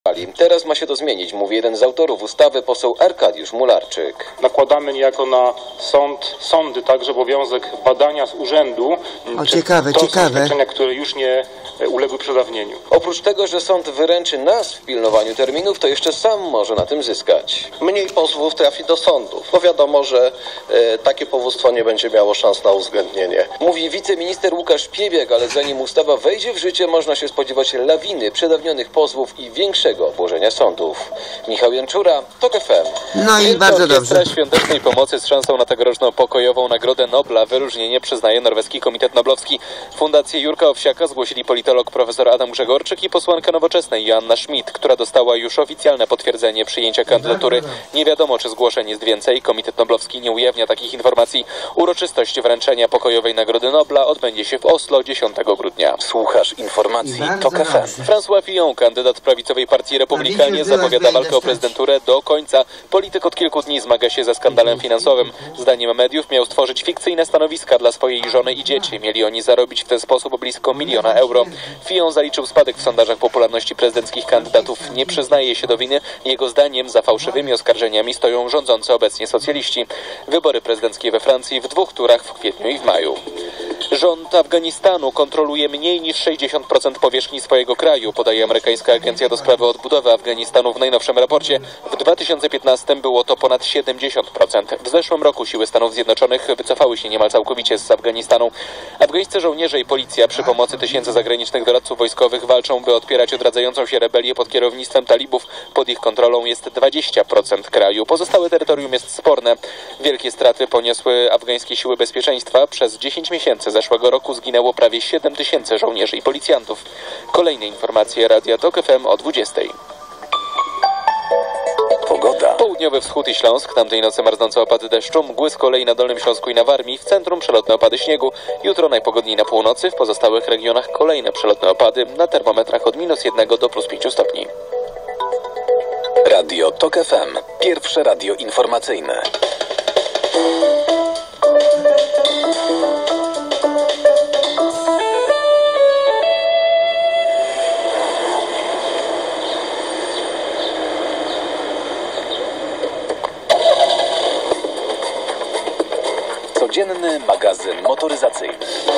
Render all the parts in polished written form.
Teraz ma się to zmienić, mówi jeden z autorów ustawy, poseł Arkadiusz Mularczyk. Nakładamy niejako na sądy także obowiązek badania z urzędu. Ciekawe. Świadczenia, które już nie uległy przedawnieniu. Oprócz tego, że sąd wyręczy nas w pilnowaniu terminów, to jeszcze sam może na tym zyskać. Mniej pozwów trafi do sądów, bo wiadomo, że takie powództwo nie będzie miało szans na uwzględnienie. Mówi wiceminister Łukasz Piebiak, ale zanim ustawa wejdzie w życie, można się spodziewać lawiny przedawnionych pozwów i większego obłożenia sądów. Michał Janczura, TOK FM. No i bardzo dobrze. Świątecznej pomocy z szansą na tegoroczną pokojową Nagrodę Nobla wyróżnienie przyznaje Norweski Komitet Noblowski. Fundację Jurka Owsiaka zgłosili politolog profesor Adam Grzegorczyk i posłanka Nowoczesnej Joanna Schmidt, która dostała już oficjalne potwierdzenie przyjęcia kandydatury. Nie wiadomo, czy zgłoszeń jest więcej. Komitet Noblowski nie ujawnia takich informacji. Uroczystość wręczenia pokojowej Nagrody Nobla odbędzie się w Oslo 10 grudnia. Słuchasz informacji TOK FM. François Fillon, kandydat prawicowej partii Republikanie, zapowiada walkę o prezydenturę do końca. Polityk od kilku dni zmaga się ze skandalem finansowym. Zdaniem mediów miał stworzyć fikcyjne stanowiska dla swojej żony i dzieci. Mieli oni zarobić w ten sposób blisko 1 000 000 euro. Fillon zaliczył spadek w sondażach popularności prezydenckich kandydatów. Nie przyznaje się do winy. Jego zdaniem za fałszywymi oskarżeniami stoją rządzący obecnie socjaliści. Wybory prezydenckie we Francji w 2 turach w kwietniu i w maju. Rząd Afganistanu kontroluje mniej niż 60% powierzchni swojego kraju, podaje amerykańska agencja do sprawy odbudowy Afganistanu w najnowszym raporcie. W 2015 było to ponad 70%. W zeszłym roku siły Stanów Zjednoczonych wycofały się niemal całkowicie z Afganistanu. Afgańscy żołnierze i policja przy pomocy tysięcy zagranicznych doradców wojskowych walczą, by odpierać odradzającą się rebelię pod kierownictwem talibów. Pod ich kontrolą jest 20% kraju. Pozostałe terytorium jest sporne. Wielkie straty poniosły afgańskie siły bezpieczeństwa. Przez 10 miesięcy zeszłego roku zginęło prawie 7 000 żołnierzy i policjantów. Kolejne informacje Radia TOK FM o 20. Pogoda. Południowy wschód i Śląsk, tamtej nocy marznące opady deszczu, mgły z kolei na Dolnym Śląsku i na Warmii, w centrum przelotne opady śniegu. Jutro najpogodniej na północy, w pozostałych regionach kolejne przelotne opady, na termometrach od -1 do +5 stopni. Radio TOK FM. Pierwsze radio informacyjne. Codzienny magazyn motoryzacyjny.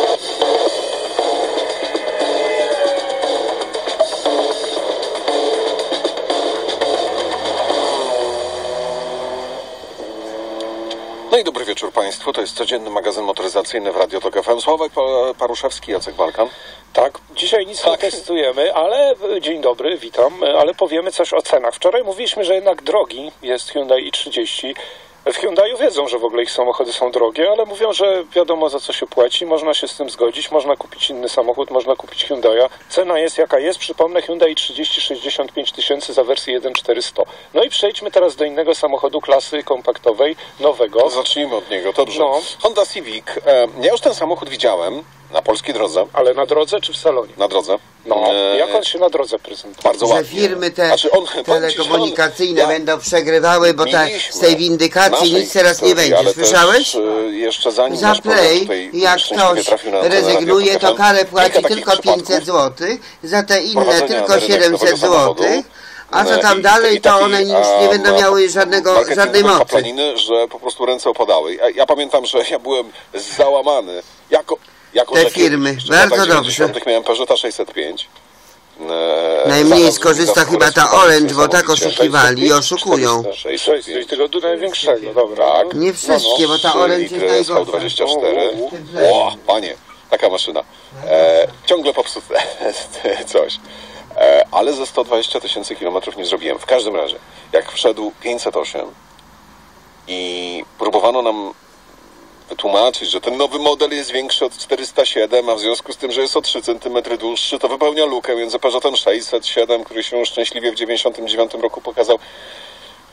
No i dobry wieczór Państwu. To jest codzienny magazyn motoryzacyjny w Radio TOK FM. Sławek Paruszewski, Jacek Balkan. Tak, dzisiaj nic nie testujemy, ale dzień dobry, witam, ale powiemy coś o cenach. Wczoraj mówiliśmy, że jednak drogi jest Hyundai i30. W Hyundaiu wiedzą, że w ogóle ich samochody są drogie, ale mówią, że wiadomo, za co się płaci, można się z tym zgodzić, można kupić inny samochód, można kupić Hyundai'a. Cena jest jaka jest, przypomnę, Hyundai 30 65 000 za wersję 1.400. No i przejdźmy teraz do innego samochodu klasy kompaktowej, nowego. Zacznijmy od niego, dobrze. No. Honda Civic. Ja już ten samochód widziałem na polskiej drodze. Ale na drodze czy w salonie? Na drodze. No, jak on się na drodze prezentuje? Bardzo Że ładnie. firmy te Znaczy telekomunikacyjne będą przegrywały, bo z tej windykacji nic teraz nie będzie. Ale Słyszałeś? Też, jeszcze zanim Za nasz program Play, tutaj jak ktoś trafił na antenę rezygnuje, Radio to TOK FM, karę płaci kilka takich tylko 500 przypadków zł, za te inne prowadzenia tylko na rynek 700 nowego samochodu. zł, a co tam dalej, to one już nie będą miały żadnej mocy. Kaplaniny, że po prostu ręce opadały. Ja pamiętam, że ja byłem załamany. Te firmy, bardzo dobrze. Miałem Peugeota 605. Najmniej skorzysta chyba ta Orange, bo tak oszukiwali i oszukują. 6, tego do największego, dobra. Tak. Nie wszystkie, bo ta Orange jest najgorsza. V24. O, panie, taka maszyna. Ciągle popsute coś. Ale ze 120 000 kilometrów nie zrobiłem. W każdym razie, jak wszedł 508 i próbowano nam wytłumaczyć, że ten nowy model jest większy od 407, a w związku z tym, że jest o 3 cm dłuższy, to wypełnia lukę między Peugeotem 607, który się szczęśliwie w 1999 roku pokazał.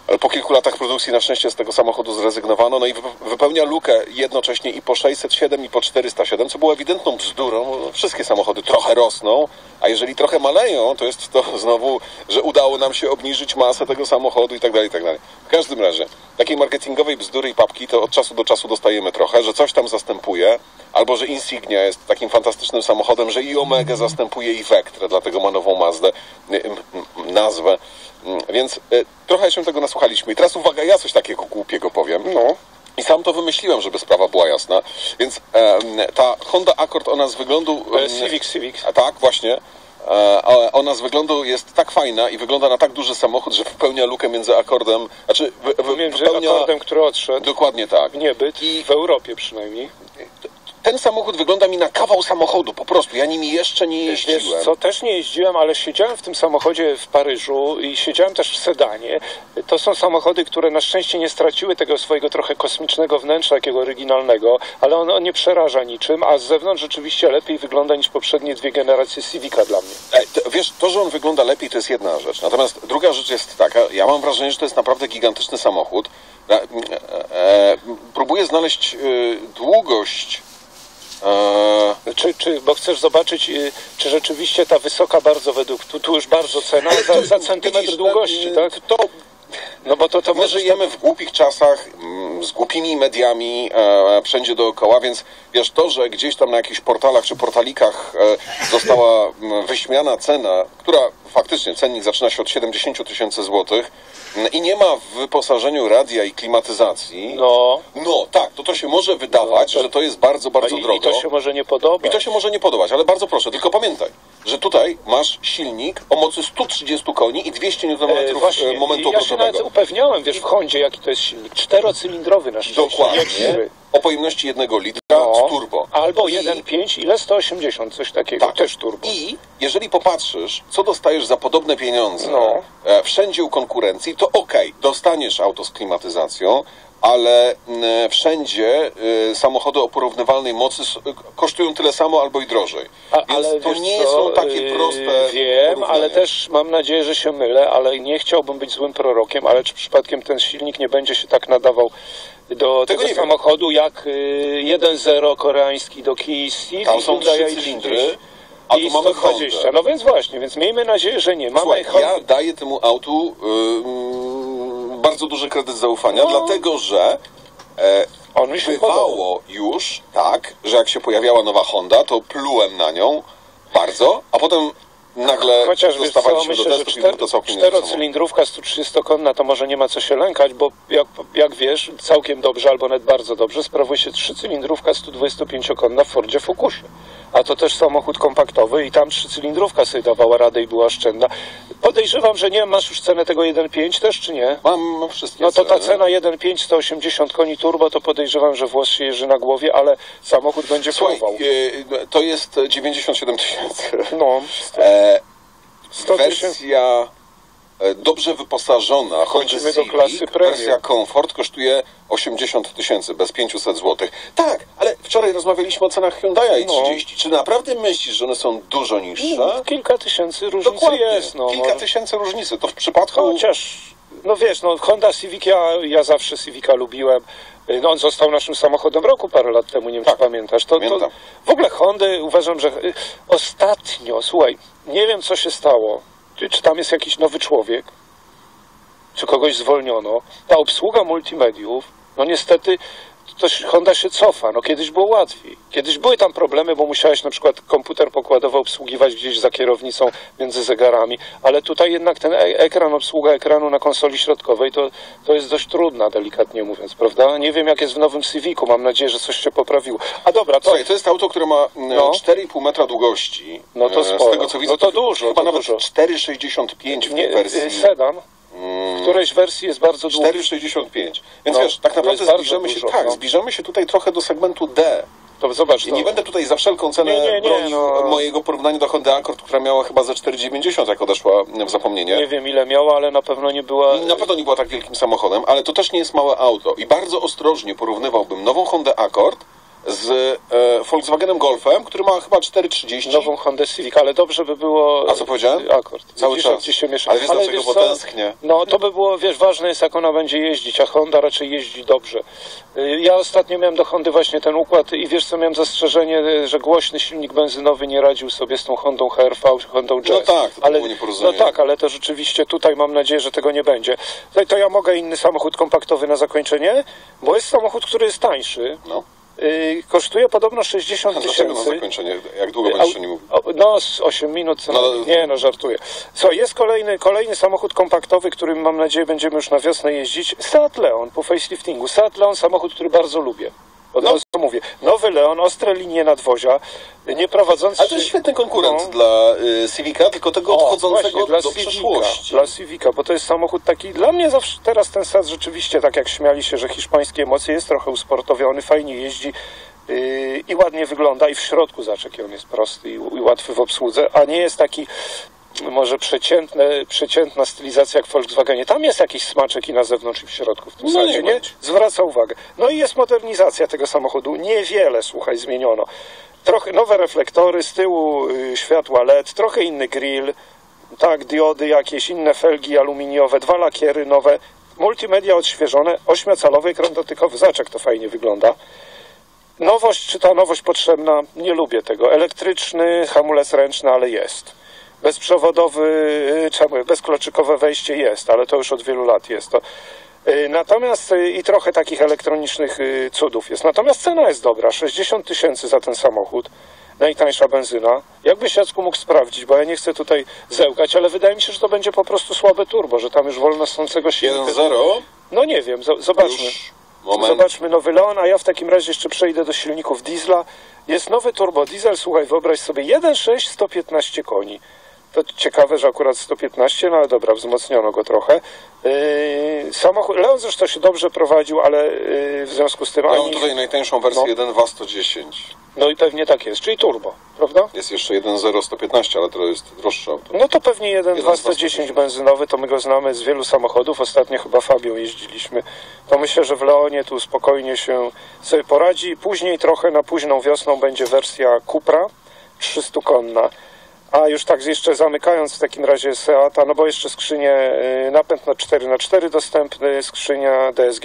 Ale po kilku latach produkcji na szczęście z tego samochodu zrezygnowano, no i wypełnia lukę jednocześnie i po 607 i po 407, co było ewidentną bzdurą. Wszystkie samochody trochę rosną, a jeżeli trochę maleją, to jest to znowu, że udało nam się obniżyć masę tego samochodu i tak dalej, i tak dalej. W każdym razie, takiej marketingowej bzdury i papki to od czasu do czasu dostajemy trochę, że coś tam zastępuje, albo że Insignia jest takim fantastycznym samochodem, że i Omega zastępuje i Vectrę, dlatego ma nową nazwę. Więc trochę się tego nasłuchaliśmy. I teraz uwaga, ja coś takiego głupiego powiem. No. I sam to wymyśliłem, żeby sprawa była jasna. Więc ta Honda Accord, ona z wyglądu... Civic. Tak, właśnie. Ona z wyglądu jest tak fajna i wygląda na tak duży samochód, że wypełnia lukę między Accordem... Znaczy, wypełnia... Accordem, który odszedł. Dokładnie tak. W niebyt, i w Europie przynajmniej. Ten samochód wygląda mi na kawał samochodu, po prostu. Ja nimi jeszcze nie jeździłem. Wiesz co, też nie jeździłem, ale siedziałem w tym samochodzie w Paryżu i siedziałem też w sedanie. To są samochody, które na szczęście nie straciły tego swojego trochę kosmicznego wnętrza, takiego oryginalnego, ale on nie przeraża niczym, a z zewnątrz rzeczywiście lepiej wygląda niż poprzednie 2 generacje Civica dla mnie. Wiesz, to, że on wygląda lepiej, to jest jedna rzecz. Natomiast druga rzecz jest taka, ja mam wrażenie, że to jest naprawdę gigantyczny samochód. Próbuję znaleźć długość. Bo chcesz zobaczyć, czy rzeczywiście ta wysoka bardzo według, tu już bardzo cena, za centymetr widzisz, długości, tak? No bo to my żyjemy w głupich czasach, z głupimi mediami wszędzie dookoła, więc wiesz, to, że gdzieś tam na jakichś portalach czy portalikach została wyśmiana cena, która faktycznie, cennik zaczyna się od 70 000 złotych i nie ma w wyposażeniu radia i klimatyzacji, no tak, to się może wydawać, że to jest bardzo, bardzo drogo. I to się może nie podobać. I to się może nie podobać, ale bardzo proszę, tylko pamiętaj, że tutaj masz silnik o mocy 130 koni i 200 Nm momentu obrotowego. Ja się nawet upewniałem, wiesz, w Hondzie, jaki to jest silnik. 4-cylindrowy na szczęście. Dokładnie. O pojemności 1 litra z turbo. Albo 1.5, ile? 180, coś takiego. Tak. Też turbo. I jeżeli popatrzysz, co dostajesz za podobne pieniądze wszędzie u konkurencji, to dostaniesz auto z klimatyzacją, ale wszędzie samochody o porównywalnej mocy kosztują tyle samo albo i drożej. Więc to nie są takie proste. Wiem, ale też mam nadzieję, że się mylę, ale nie chciałbym być złym prorokiem, ale czy przypadkiem ten silnik nie będzie się tak nadawał do tego samochodu jak 1.0 koreański do Kia Ceed. Tam są 3 cylindry, a tu mamy 120. Hondę. No więc właśnie, więc miejmy nadzieję, że nie. Słuchaj, ja daję temu autu bardzo duży kredyt zaufania, dlatego że bywało już tak, że jak się pojawiała nowa Honda, to plułem na nią bardzo, a potem nagle dostawaliśmy do testów i był to całkiem 4-cylindrówka 130-konna to może nie ma co się lękać, bo jak wiesz, całkiem dobrze albo nawet bardzo dobrze sprawuje się 3-cylindrówka 125-konna w Fordzie Focusie. A to też samochód kompaktowy i tam 3-cylindrówka sobie dawała radę i była oszczędna. Podejrzewam, że nie masz już cenę tego 1.5 też, czy nie? Mam wszystkie No to ta cena 1.5, 180 koni turbo, to podejrzewam, że włos się jeży na głowie, ale samochód będzie pływał. To jest 97 000. Wersja dobrze wyposażona Honda Civic, wersja Comfort kosztuje 80 000 bez 500 zł. Tak, ale wczoraj rozmawialiśmy o cenach Hyundai i30. Czy naprawdę myślisz, że one są dużo niższe? Kilka tysięcy różnicy jest. Kilka tysięcy różnicy. To w przypadku... Chociaż, wiesz, Honda Civic, ja zawsze Civica lubiłem. On został naszym samochodem roku parę lat temu, nie wiem, czy pamiętasz. To w ogóle Hondy uważam, że ostatnio, słuchaj, nie wiem, co się stało. Czy tam jest jakiś nowy człowiek, czy kogoś zwolniono. Ta obsługa multimediów, niestety Honda się cofa. Kiedyś było łatwiej. Kiedyś były tam problemy, bo musiałeś na przykład komputer pokładowy obsługiwać gdzieś za kierownicą między zegarami, ale tutaj jednak ten obsługa ekranu na konsoli środkowej to jest dość trudna, delikatnie mówiąc, prawda? Nie wiem, jak jest w nowym Civicu, mam nadzieję, że coś się poprawiło. A dobra, Słuchaj, to jest auto, które ma 4,5 metra długości. No to sporo. Z tego, co widzę, to dużo. Chyba nawet 4,65 w tej wersji. Sedan. W którejś wersji jest bardzo długi. 4,65. Więc wiesz, tak naprawdę zbliżamy się tutaj trochę do segmentu D. To zobacz. I nie będę tutaj za wszelką cenę bronił mojego porównania do Hondy Accord, która miała chyba ze 4,90, jak odeszła w zapomnienie. Nie wiem, ile miała, ale na pewno nie była... Na pewno nie była tak wielkim samochodem, ale to też nie jest małe auto. I bardzo ostrożnie porównywałbym nową Hondę Accord z Volkswagenem Golfem, który ma chyba 4,30. Nową Hondę Civic, ale dobrze by było... A co powiedziałem? Akord. Cały Widzisz, czas. gdzie się miesza. Ale wiesz dlaczego, bo tęsknię. No to by było, wiesz, ważne jest jak ona będzie jeździć, a Honda raczej jeździ dobrze. Ja ostatnio miałem do Hondy właśnie ten układ i wiesz co, miałem zastrzeżenie, że głośny silnik benzynowy nie radził sobie z tą Hondą HR-V, Hondą Jazz. No tak, to było nieporozumienie. No tak, ale to rzeczywiście tutaj mam nadzieję, że tego nie będzie. To ja mogę inny samochód kompaktowy na zakończenie, bo jest samochód, który jest tańszy. No. Kosztuje podobno 60 Dlaczego na tysięcy. zakończenie? Jak długo będziesz o nim mówił? No, z 8 minut. Nie, żartuję. Co, jest kolejny samochód kompaktowy, którym mam nadzieję będziemy już na wiosnę jeździć. Seat Leon po faceliftingu. Seat Leon, samochód, który bardzo lubię. Od razu mówię. Nowy Leon, ostre linie nadwozia, nie prowadzący... Ale to jest świetny konkurent dla Civica, tylko tego odchodzącego właśnie, do przeszłości. Dla Civica, bo to jest samochód taki... Dla mnie zawsze teraz ten Seat rzeczywiście, tak jak śmiali się, że hiszpańskie emocje, jest trochę usportowiony, fajnie jeździ i ładnie wygląda i w środku zaczek on jest prosty i łatwy w obsłudze, a nie jest taki może przeciętna stylizacja jak w Volkswagenie. Tam jest jakiś smaczek i na zewnątrz i w środku w tym Seacie, nie? Zwraca uwagę. No i jest modernizacja tego samochodu. Niewiele, słuchaj, zmieniono. Trochę nowe reflektory, z tyłu światła LED, trochę inny grill, tak, diody jakieś, inne felgi aluminiowe, 2 lakiery nowe, multimedia odświeżone, 8-calowy ekran dotykowy, zobacz jak to fajnie wygląda. Nowość, czy ta nowość potrzebna? Nie lubię tego. Elektryczny hamulec ręczny, ale jest. Bezprzewodowy, bezkloczykowe wejście jest, ale to już od wielu lat jest to. Natomiast i trochę takich elektronicznych cudów jest. Natomiast cena jest dobra, 60 tysięcy za ten samochód. Najtańsza benzyna. Jakbyś, Jacku, mógł sprawdzić, bo ja nie chcę tutaj zełgać, ale wydaje mi się, że to będzie po prostu słabe turbo, że tam już wolno stącego silnika. 1.0? No nie wiem, zobaczmy. Zobaczmy nowy Leon, a ja w takim razie jeszcze przejdę do silników diesla. Jest nowy turbo diesel, słuchaj, wyobraź sobie 1.6, 115 koni. To ciekawe, że akurat 115, no ale dobra, wzmocniono go trochę. Samochód, Leon zresztą się dobrze prowadził, ale w związku z tym... Ja mam tutaj najtańszą wersję 1.2 110. No i pewnie tak jest, czyli turbo, prawda? Jest jeszcze 1.0 115, ale to jest droższe auto. No to pewnie 1.2 110 benzynowy, to my go znamy z wielu samochodów. Ostatnio chyba Fabią jeździliśmy. To myślę, że w Leonie tu spokojnie się sobie poradzi. Później trochę na późną wiosną będzie wersja Cupra 300-konna. A już tak jeszcze zamykając w takim razie Seata, no bo jeszcze skrzynię, napęd na 4x4 dostępny, skrzynia DSG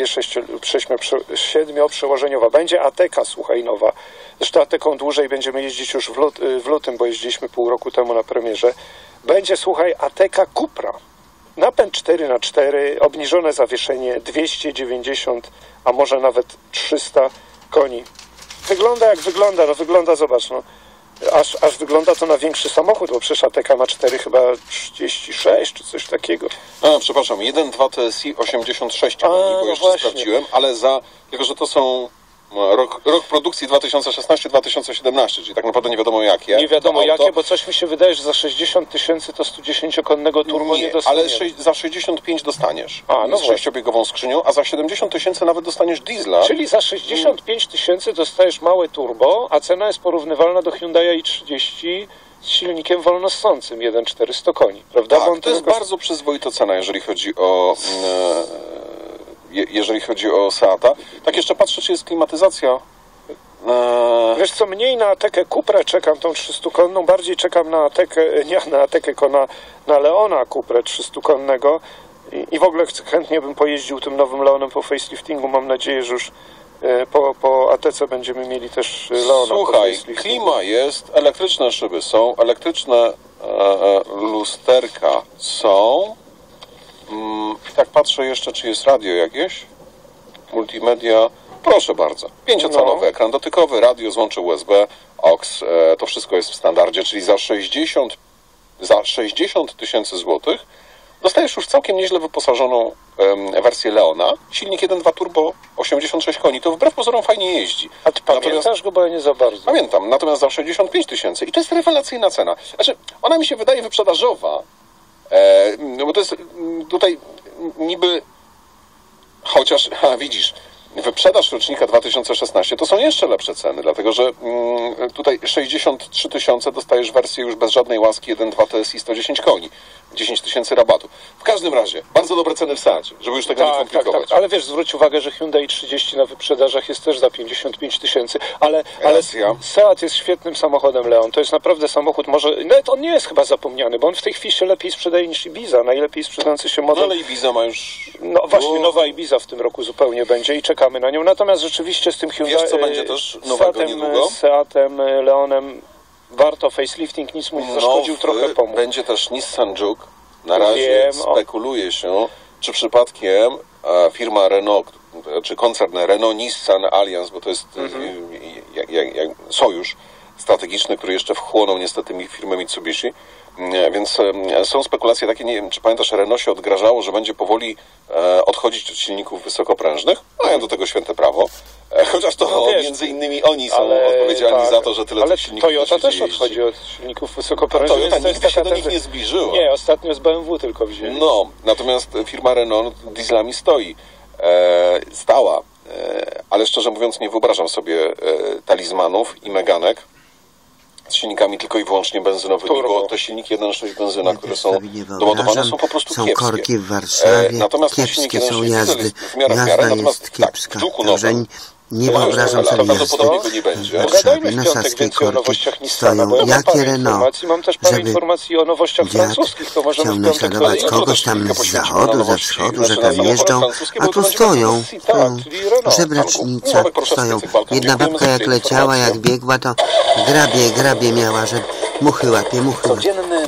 7-przełożeniowa. Będzie Ateca, słuchaj, nowa. Zresztą Ateką dłużej będziemy jeździć już w lutym, bo jeździliśmy pół roku temu na premierze. Będzie, słuchaj, Ateca Cupra. Napęd 4x4, obniżone zawieszenie 290, a może nawet 300 koni. Wygląda jak wygląda, no wygląda, zobacz, no. Aż wygląda to na większy samochód, bo przecież Ateca ma 4 chyba 36 czy coś takiego. Przepraszam, 1.2 TSI 86 koni, bo jeszcze sprawdziłem, ale tylko że to są rok produkcji 2016-2017, czyli tak naprawdę nie wiadomo jakie. Nie wiadomo jakie, bo coś mi się wydaje, że za 60 tysięcy to 110-konnego turbo nie dostaniesz. Ale za 65 dostaniesz no z 6-biegową skrzynią, a za 70 tysięcy nawet dostaniesz diesla. Czyli za 65 tysięcy dostajesz małe turbo, a cena jest porównywalna do Hyundai i30 z silnikiem wolnossącym 1.400 koni, prawda? Tak, to jest bardzo przyzwoita cena, jeżeli chodzi o Seata. Tak jeszcze patrzę, czy jest klimatyzacja. Wiesz co, mniej na Atekę Cuprę czekam, tą 300-konną, bardziej czekam na Atekę, nie na Atekę, tylko na Leona Cuprę 300-konnego i w ogóle chętnie bym pojeździł tym nowym Leonem po faceliftingu. Mam nadzieję, że już po Atece będziemy mieli też Leona. Słuchaj, klima jest, elektryczne szyby są, elektryczne lusterka są. Tak patrzę jeszcze, czy jest radio jakieś. Multimedia. Proszę bardzo. 5-calowy ekran dotykowy, radio, złącze USB, AUX. To wszystko jest w standardzie, czyli za 60 tysięcy złotych dostajesz już całkiem nieźle wyposażoną wersję Leona. Silnik 1.2 turbo, 86 koni. To wbrew pozorom fajnie jeździ. A ty pamiętasz go, bo ja nie za bardzo. Pamiętam. Natomiast za 65 tysięcy. I to jest rewelacyjna cena. Znaczy, ona mi się wydaje wyprzedażowa, no bo to jest tutaj niby, chociaż, widzisz, wyprzedaż rocznika 2016 to są jeszcze lepsze ceny, dlatego że tutaj 63 tysiące dostajesz wersję już bez żadnej łaski 1.2 TSI 110 koni. 10 tysięcy rabatu. W każdym razie, bardzo dobre ceny w Seacie, żeby już tego nie komplikować. Ale wiesz, zwróć uwagę, że Hyundai 30 na wyprzedażach jest też za 55 tysięcy, ale Seat jest świetnym samochodem, Leon. To jest naprawdę samochód, nawet on nie jest chyba zapomniany, bo on w tej chwili się lepiej sprzedaje niż Ibiza, najlepiej sprzedający się model. No ale Ibiza ma już... No właśnie, nowa Ibiza w tym roku zupełnie będzie i czekamy na nią. Natomiast rzeczywiście z tym Hyundai... Wiesz, co będzie też nowego niedługo? Seatem, Leonem, warto, facelifting nic mu nie zaszkodził, trochę pomógł. Będzie też Nissan Juke. Na razie spekuluje się, czy przypadkiem firma Renault, czy koncern Renault-Nissan Alliance, bo to jest sojusz strategiczny, który jeszcze wchłonął niestety firmę Mitsubishi. Więc są spekulacje takie, nie wiem, czy pamiętasz, Renault się odgrażało, że będzie powoli odchodzić od silników wysokoprężnych. Mają do tego święte prawo. Chociaż to między innymi oni są odpowiedzialni za to, że tyle tych silników Toyota też odchodzi od silników wysokoprężnych. Toyota nigdy się do nich nie zbliżyła. Nie, ostatnio z BMW tylko wzięli. No, natomiast firma Renault dieslami stała. Ale szczerze mówiąc nie wyobrażam sobie talizmanów i meganek z silnikami tylko i wyłącznie benzynowymi, bo te silniki 1.6 benzyna, które są doładowane, są po prostu są kiepskie. Korki w Warszawie, natomiast kiepskie są jazdy, jazda jest kiepska. Także nie wyobrażam sobie jazdy nie będzie. w Warszawie. Na Saskiej Korki stoją jakie Renault, mam też parę informacji o nowościach francuskich, to możemy chciał naśladować kogoś tam z zachodu, ze wschodu, że tam jeżdżą, a tu stoją żebracznica, stoją. Jedna babka jak leciała, jak biegła, to grabie miała, że muchy łapie.